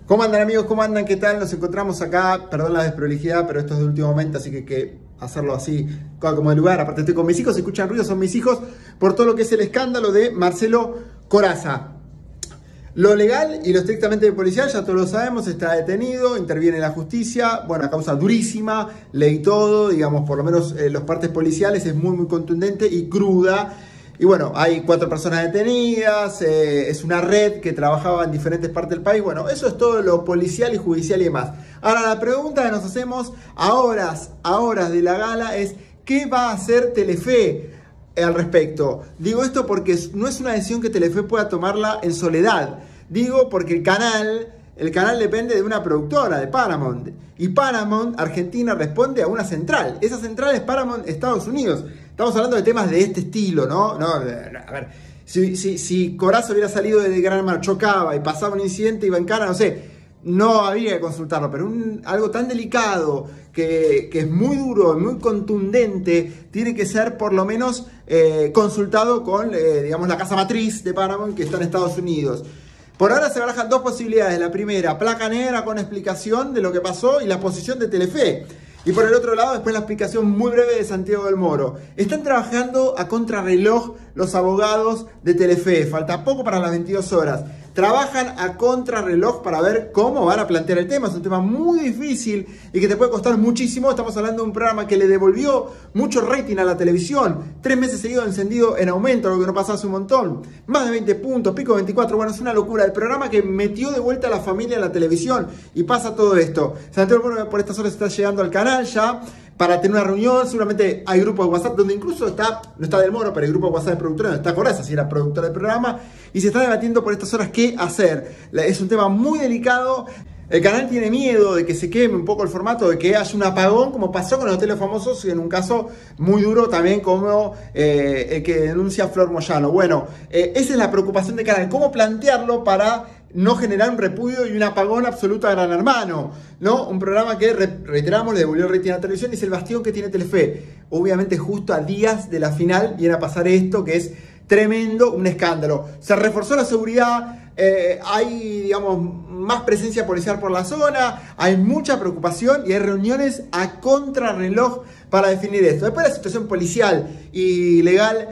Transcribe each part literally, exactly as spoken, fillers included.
¿Cómo andan, amigos? ¿Cómo andan? ¿Qué tal? Nos encontramos acá, perdón la desprolijidad, pero esto es de último momento, así que hay que hacerlo así, como de lugar. Aparte estoy con mis hijos, si escuchan ruido son mis hijos, por todo lo que es el escándalo de Marcelo Corazza. Lo legal y lo estrictamente policial, ya todos lo sabemos, está detenido, interviene la justicia, bueno, una causa durísima, ley todo, digamos, por lo menos eh, los partes policiales es muy, muy contundente y cruda. Y bueno, hay cuatro personas detenidas, eh, es una red que trabajaba en diferentes partes del país. Bueno, eso es todo lo policial y judicial y demás. Ahora, la pregunta que nos hacemos a horas, a horas de la gala es ¿qué va a hacer Telefe al respecto? Digo esto porque no es una decisión que Telefe pueda tomarla en soledad. Digo porque el canal, el canal depende de una productora, de Paramount. Y Paramount, Argentina, responde a una central. Esa central es Paramount, Estados Unidos. Estamos hablando de temas de este estilo, ¿no? no a ver, si, si, si Corazza hubiera salido de Gran Hermano, chocaba y pasaba un incidente, iba en cara, no sé, no habría que consultarlo. Pero un, algo tan delicado, que, que es muy duro, muy contundente, tiene que ser por lo menos eh, consultado con, eh, digamos, la casa matriz de Paramount, que está en Estados Unidos. Por ahora se barajan dos posibilidades. La primera, placa negra con explicación de lo que pasó y la posición de Telefe. Y por el otro lado, después la explicación muy breve de Santiago del Moro. Están trabajando a contrarreloj los abogados de Telefe. Falta poco para las veintidós horas. Trabajan a contrarreloj para ver cómo van a plantear el tema. Es un tema muy difícil y que te puede costar muchísimo. Estamos hablando de un programa que le devolvió mucho rating a la televisión. Tres meses seguidos encendido en aumento, lo que no pasaba hace un montón. Más de veinte puntos, pico veinticuatro. Bueno, es una locura. El programa que metió de vuelta a la familia en la televisión. Y pasa todo esto. Santiago del Moro por estas horas está llegando al canal ya para tener una reunión. Seguramente hay grupos de WhatsApp donde incluso está, no está Del Moro, pero hay grupo de WhatsApp de productores donde está Corazza, si era productora del programa, y se está debatiendo por estas horas qué hacer. Es un tema muy delicado. El canal tiene miedo de que se queme un poco el formato, de que haya un apagón, como pasó con los hoteles famosos, y en un caso muy duro también como eh, el que denuncia Flor Moyano. Bueno, eh, esa es la preocupación del canal, cómo plantearlo para no generar un repudio y un apagón absoluto a Gran Hermano, ¿no? Un programa que, reiteramos, le devolvió el rating a la televisión y es el bastión que tiene Telefe. Obviamente justo a días de la final viene a pasar esto que es tremendo, un escándalo. Se reforzó la seguridad, eh, hay, digamos, más presencia policial por la zona, hay mucha preocupación y hay reuniones a contrarreloj para definir esto. Después la situación policial y legal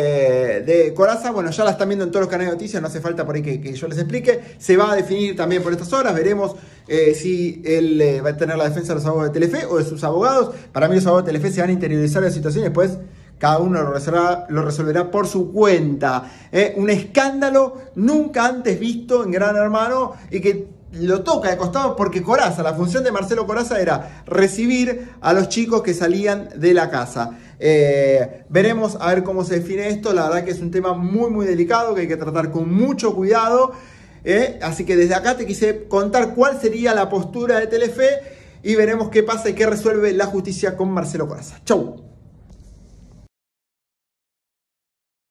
eh, de Corazza, bueno, ya la están viendo en todos los canales de noticias, no hace falta por ahí que, que yo les explique. Se va a definir también por estas horas, veremos eh, si él eh, va a tener la defensa de los abogados de Telefe o de sus abogados. Para mí los abogados de Telefe se van a interiorizar la situación y después cada uno lo resolverá, lo resolverá por su cuenta. ¿eh? Un escándalo nunca antes visto en Gran Hermano y que lo toca de costado porque Corazza, la función de Marcelo Corazza era recibir a los chicos que salían de la casa. Eh, veremos a ver cómo se define esto. La verdad que es un tema muy muy delicado que hay que tratar con mucho cuidado. ¿eh? Así que desde acá te quise contar cuál sería la postura de Telefe y veremos qué pasa y qué resuelve la justicia con Marcelo Corazza. Chau.